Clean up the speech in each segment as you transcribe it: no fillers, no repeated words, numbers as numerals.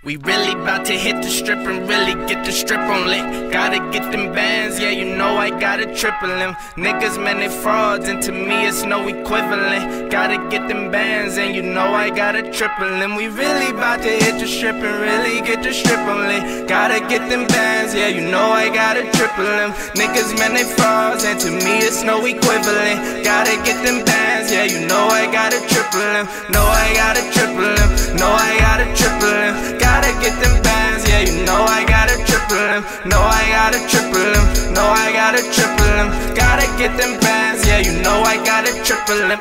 We really bout to hit the strip and really get the strip on lit. Gotta get them bands, yeah, you know I gotta triple them. Niggas, man, they frauds, and to me it's no equivalent. Gotta get them bands, and you know I gotta triple them. We really bout to hit the strip and really get the strip on lit. Gotta get them bands, yeah, you know I gotta triple them. Niggas, man, they frauds, and to me it's no equivalent. Gotta get them bands, yeah, you know I gotta triple them. No, I gotta triple them. No, I gotta triple them. Gotta get them bands, yeah, you know I gotta triple them. No, I gotta triple them. No, I gotta triple them. Gotta get them bands, yeah, you know I gotta triple them.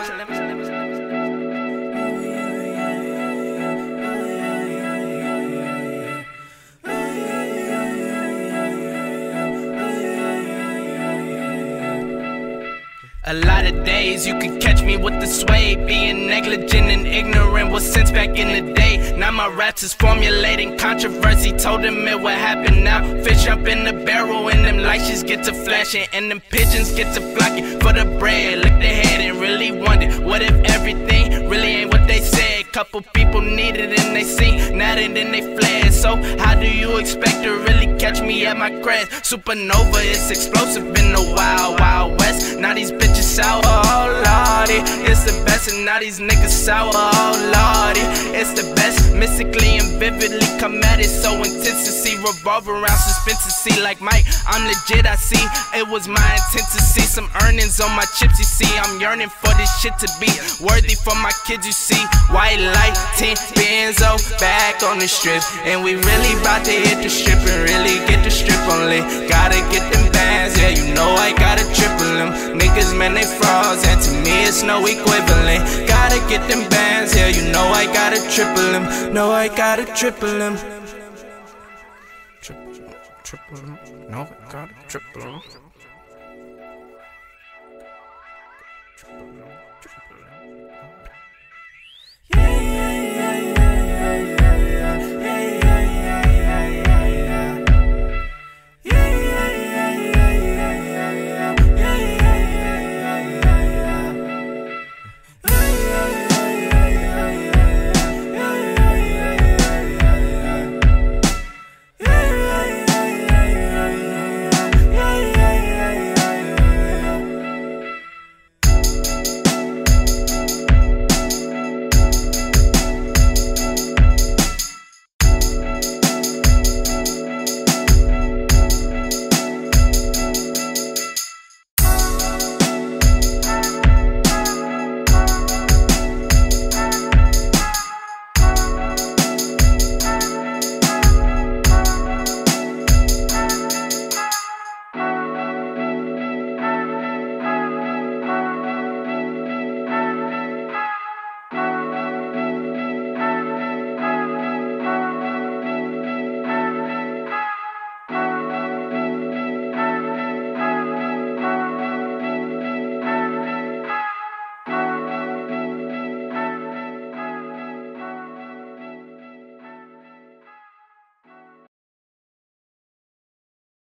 A lot of days you can catch me with the sway, being negligent and ignorant was since back in the day. Now my raps is formulating controversy, told them it would happen now. Fish jump in the barrel and them lights just get to flashing, and them pigeons get to flocking for the bread. Looked ahead and really wondered, what if everything really ain't what they said? Couple people needed and they seen, now and then they fled. So how do you expect to really catch me at my crest? Supernova, it's explosive in the wild, wild west. Now these bitches sour, oh lordy, it's the best. And now these niggas sour, oh lordy, it's the best. Mystically and vividly come at it so intense to see. Revolve around suspense to see like Mike, I'm legit, I see. It was my intent to see some earnings on my chips, you see. I'm yearning for this shit to be worthy for my kids, you see. White light, 10 Benzo, back on the strip. And we really bout to hit the strip and really get the strip on lit. Gotta get them bands, yeah, you know I gotta triple them. Niggas, man, they frauds, and to me it's no equivalent. Gotta get them bands, yeah, you know I gotta triple them. No, I gotta triple them. Triple them. No, I gotta triple them.